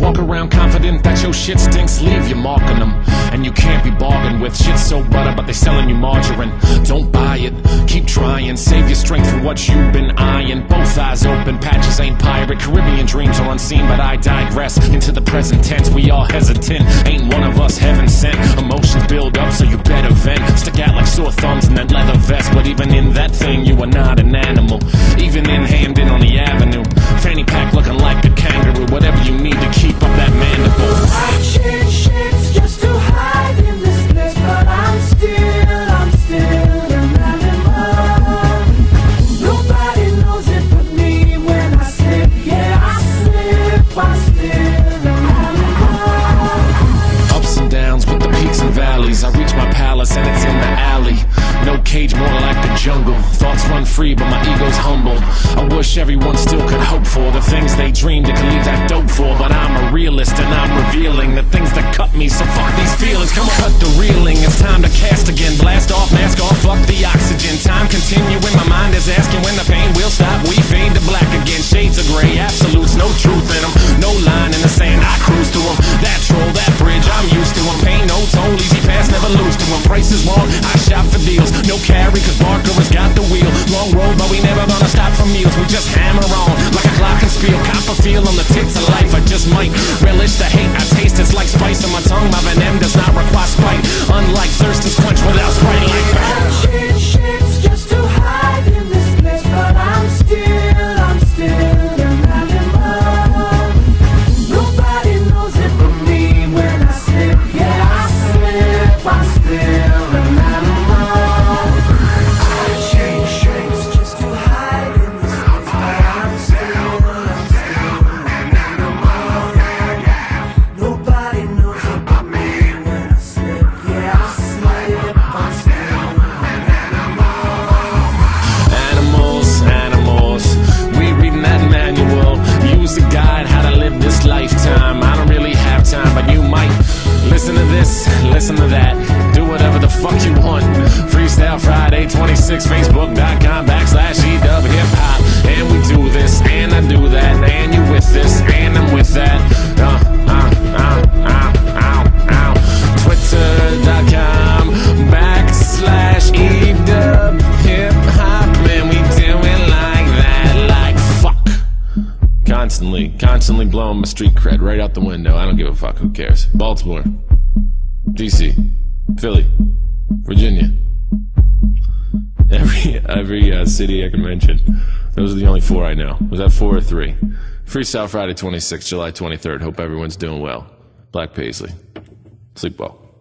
Walk around confident that your shit stinks, leave your mark on them. And you can't be bargained with. Shit's so butter, but they selling you margarine. Don't buy it, keep trying. Save your strength for what you've been eyeing. Both eyes open, patches ain't pirate. Caribbean dreams are unseen, but I digress. Into the present tense, we all hesitant. Ain't one of us heaven sent. Emotions build up, so you better vent. Stick out like sore thumbs in that leather vest. But even in that thing, you are not an animal. Even in Hamden on the avenue, fanny pack looking like a kangaroo. Whatever you need to keep up that mandible. I change shapes just to hide in this place, but I'm still an animal. Nobody knows it but me when I slip. Yeah, I slip, I'm still an animal. Ups and downs with the peaks and valleys. I reach my palace and it's in the alley. No cage, more like the jungle. Thoughts run free, but my ego's humble. I wish everyone still could hope for the things they dreamed they could leave that dope for. But I'm a realist and I'm revealing the things that cut me, so fuck these feelings. Come on, cut the reeling, it's time to cast again. Blast off, mask off, fuck the oxygen. Time continuing, my mind is asking when the pain will stop. We fade to black again, shades of gray, absolutes, no truth in them. No line in the sand, I cruise through them. That troll, that bridge, I'm used to them. Pain no toll, easy pass, never lose to them. Price is wrong, I shop for deals. No carry, cause Barker has got the wheel. Long road, but we never gonna stop for meals. We just hammer on, like a clock and spiel. Cop a feel on the tits of life. I just might relish the hate I taste. It's like spice on my tongue. My venom does not require spite. Unlike thirst is quenched without Sprite. Like I change shapes just to hide in this place, but I'm still an animal. Nobody knows it but me when I slip. Yeah, I slip, I'm still an animal. I change shapes just to hide in this place, but I'm still an animal. Nobody knows it but me when I slip. Yeah, I slip, I'm still an animal. Animals, we reading that manual. Use the guide how to live this lifetime. I don't really have time, but you might. Listen to this, listen to that. Do whatever the fuck you want. Freestyle Friday 26, Facebook.com/E-dubble hip hop. And we do this, and I do that, and you with this, and I'm with that. Twitter.com/E-dub hip hop. Man, we do it like that, like fuck. Constantly blowing my street cred right out the window. I don't give a fuck, who cares? Baltimore, DC, Philly, Virginia. Every city I can mention. Those are the only 4 I know. Was that 4 or 3? Freestyle Friday 26, July 23rd. Hope everyone's doing well. Black Paisley. Sleep well.